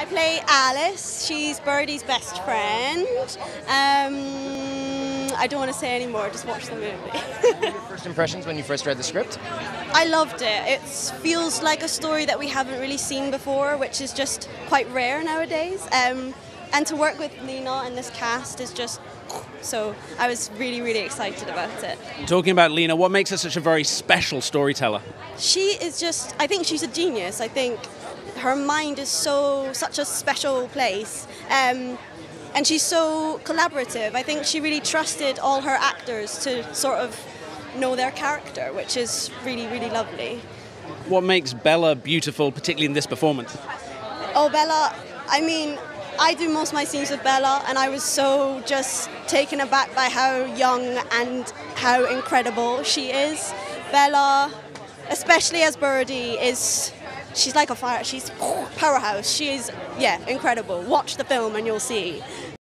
play Alice. She's Birdie's best friend. I don't want to say any more, just watch the movie. What were your first impressions when you first read the script? I loved it. It feels like a story that we haven't really seen before, which is just quite rare nowadays. And to work with Lena and this cast is just... So I was really, really excited about it. Talking about Lena, what makes her such a very special storyteller? She is just... I think she's a genius. I think her mind is such a special place. And she's so collaborative. I think she really trusted all her actors to sort of know their character, which is really, really lovely. What makes Bella beautiful, particularly in this performance? Oh, Bella, I mean, I do most of my scenes with Bella, and I was so just taken aback by how young and how incredible she is. Bella, especially as Birdie, she's like a fire. She's powerhouse. She's, yeah, incredible. Watch the film and you'll see.